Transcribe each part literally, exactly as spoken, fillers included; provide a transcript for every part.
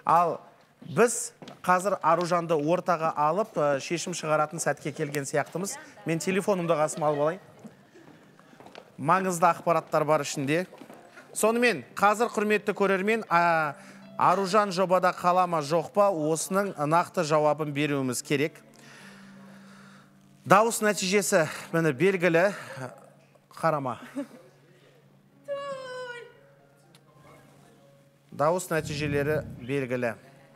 Ал біз қазір Аружанды ортаға алып, шешім шығаратын сәтке келген сияқтымыз. Мен телефонымды қасыма алып алайын. Маңызды ақпараттар бар ішінде. Сонымен, қазір құрметті көрермен, Аружан жобада қалама жоқ па, осының нақты жауабын беруіміз керек. Дауыс нәтижесі мені белгілі. Қарама. Дауыс нәтижелері белгілі.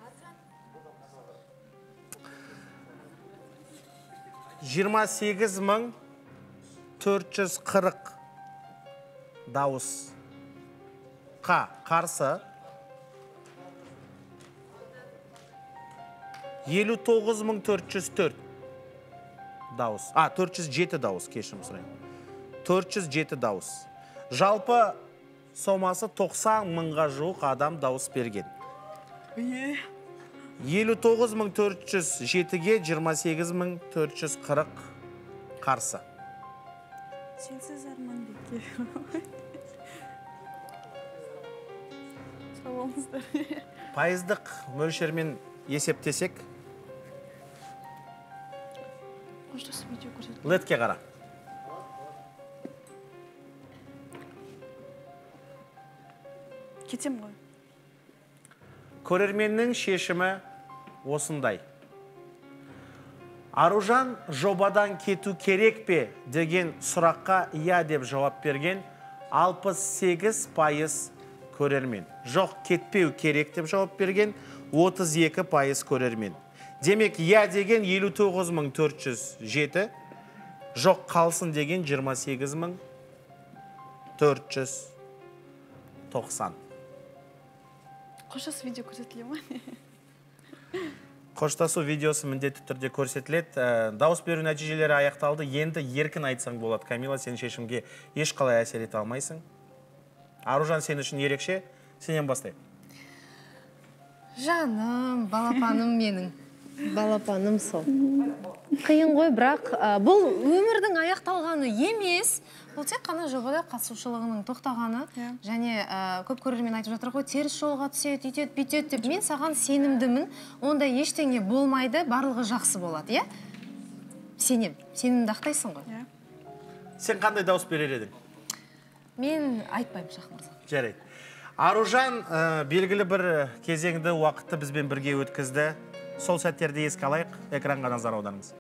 жиырма сегіз мың төрт жүз қырық дауыс қа қарсы, елу тоғыз мың төрт жүз төрт дауыс, а, төрт жүз жеті дауыс, кешірім сұрайын. төрт жүз жеті дауыс. Жалпы сомасы тоқсан мыңға жуық адам дауыс берген. елу тоғыз мың төрт жүз жетіге жиырма сегіз мың төрт жүз қырық қарсы. Сенсіз арман беке. Сау болыңыздар. Пайыздық мөлшермен есептесек. Летке қара. Кетем ғой. Көрерменнің шешімі осындай. Аружан жобадан кету керек пе деген сұраққа иә деп жауап берген алпыс сегіз пайыз көрермен. Жоқ, кетпеу керек деп жауап берген отыз екі пайыз көрермен. Демек, иә деген елу тоғыз мың төрт жүз жеті, жоқ қалсын деген жиырма сегіз мың төрт жүз тоқсан. Қоштасу видео көрсетіле ма? Қоштасу видеосы міндетті түрде көрсетіледі. Дауыс беру нәтижелері аяқталды. Енді еркін айтсаң болады. Камила, сен шешімге ешқалай әсер ете алмайсың. Аружан сен үшін ерекше. Сенен бастай. Жаным, балапаным менің. Балапаным сол. Қиын ғой, бірақ бұл өмірдің аяқталғаны емес. Бұл тек қана жобада қатысушылығының тоқтағаны. Және көп көрермен айтып жатыр ғой, теріс жолға түседі, үйтеді, бүйтеді деп. Мен саған сенімдімін. Онда ештеңе болмайды, барлығы жақсы болады, иә? Сенем. Сенімді ақтайсың ғой. Сен қандай дауыс берер едің? Мен айтпаймын, Шах мырза. Жарайды. Аружан белгілі бір кезеңді уақытты бізбен бірге өткізді. Сол сәттерді еске алайық, экранға назар аударыңыз.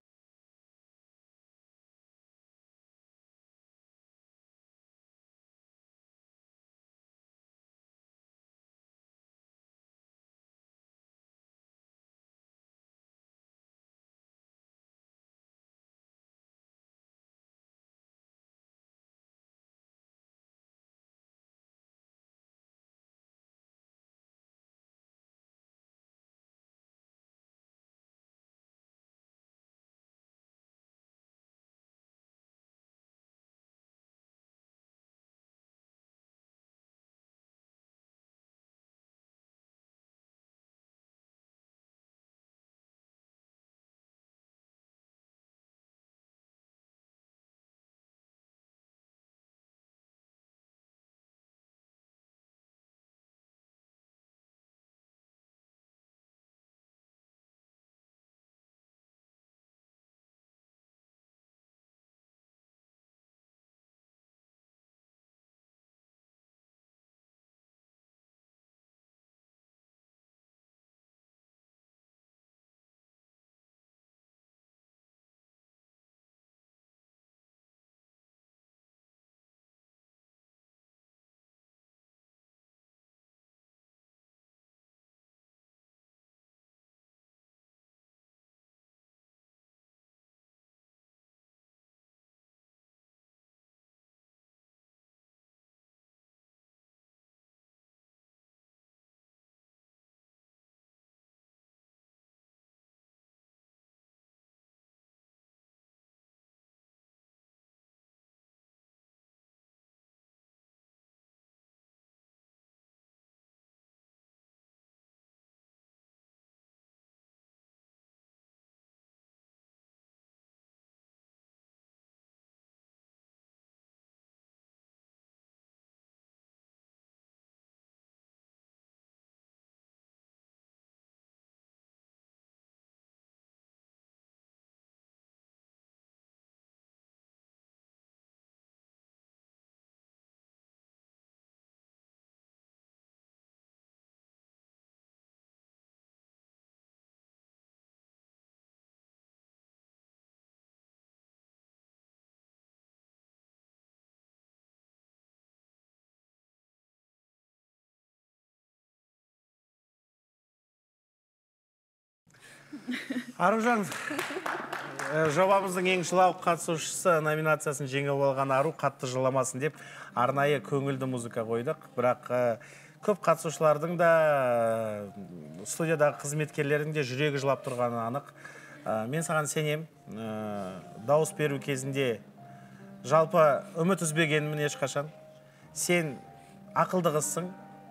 Аружан, жобамыздың ең жылауық қатысушысы номинациясын жеңіп алған Ару қатты жыламасын деп арнайы көңілді музыка қойдық. Бірақ көп қатысушылардың да студиядағы қызметкерлердің де жүрегі жылап тұрғаны анық. Мен саған сенем. Дауыс беру кезінде жалпы үміт үзбегенмін ешқашан. Сен ақылды қызсың.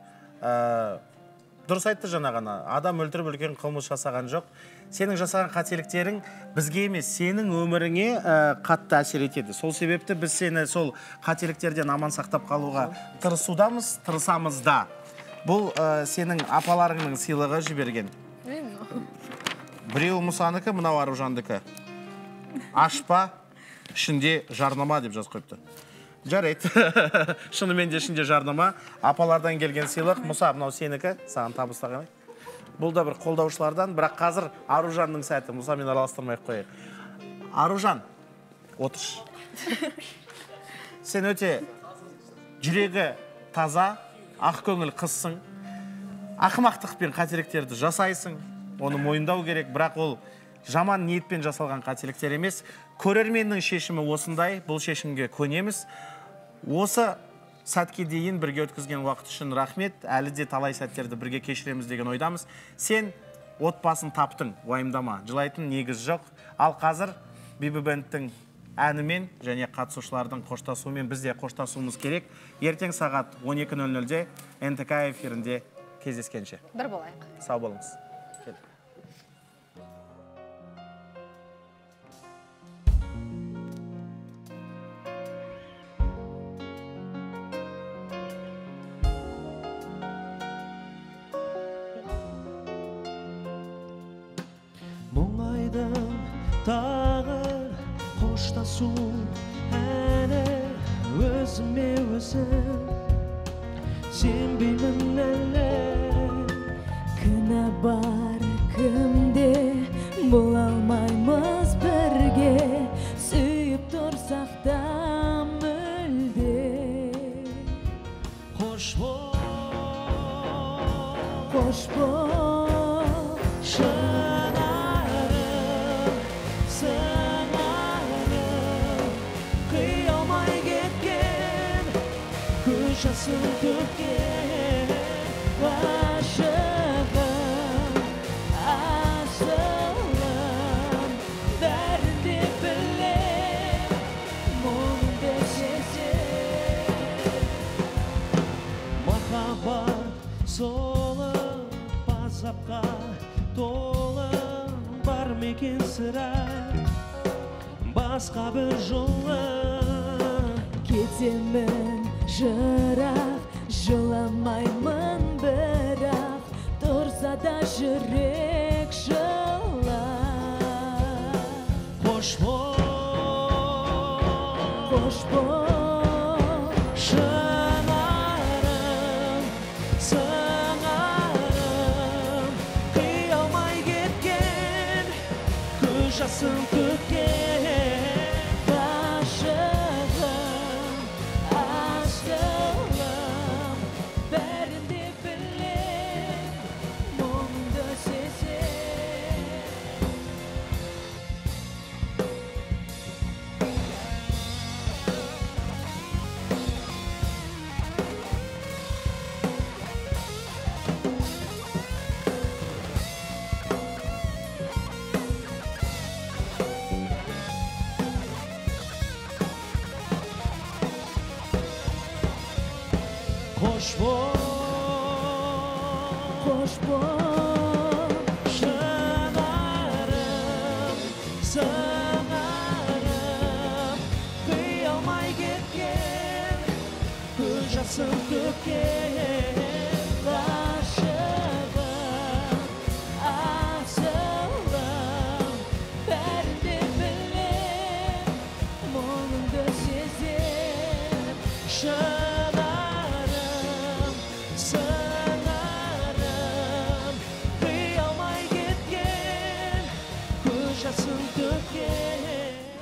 Дұрыс айтты жаңа ғана. Адам өлтіріп үлкен қылмыс жасаған жоқ. Сенің жасаған қателіктерің бізге емес, сенің өміріңе қатты әсер етеді. Сол себепті біз сені сол қателіктерден аман сақтап қалуға тырысудамыз, тырысамыз да. Бұл сенің апаларыңның сыйлығы жіберген. Біреу Мұсаныкі, мынау Аружандікі. Ашпа, ішінде жарнама деп жазып қойыпты. Жарайды. Шынымен де ішінде жарнама. Апалардан келген сыйлық. Мұса, мынау сенікі. Саған табыстаған. Бұл да бір қолдаушылардан. Бірақ қазір Аружанның сәті. Мұса, мен араластырмай қойып. Аружан, отырш. Сен өте жүрегі таза, ақ көңіл қызсың. Ақымақтықпен қателіктерді жасайсың. Оны мойындау керек. Бірақ ол жаман ниетпен жасалған қателіктер емес. Көрерменнің шешімі осындай. Бұл шешімге көнеміз. Осы сәтке дейін бірге өткізген уақыт үшін рахмет. Әлі де талай сәттерді бірге кешіреміз деген ойдамыз. Сен отбасын таптың, уайымдама. Жылайтын негіз жоқ. Ал қазір Биби Бендтің әнімен және қатысушылардың қоштасуымен біз де қоштасуымыз керек. Ертең сағат он екі нөл нөлде эн тэ ка эфирінде кездескенше. Бір болайық. Сау болыңыз. Мұңайдың тағы қоштасу әні өзіме өзім сенбеймін әлі. Кінә бар кімде бола алмаймыз бірге, сүйіп тұрсақ та мүлде. Қош бол, қош бол, шынарым, сыңарым, қия алмай кеткен, көз жасын төккен, ғашығым, асылым, бәрін де білем, мұңды сезем. Махаббат солып азапқа толы бар мекен сірә, басқа бір жолы. кетемін жырақ, жыламаймын бірақ, тұрса да жүрек жылар. Қош бол, Қош бол, шынарым, сыңарым, қия алмай кеткен, көз жасын төккен, ғашығым, асылым, бәрін де білем, мұңды сезем. қош бол, Қош бол, шынарым, сыңарым, қия алмай кеткен, көз жасын төккен, ғашығым, асылым, бәрін де білем, мұңды сезем.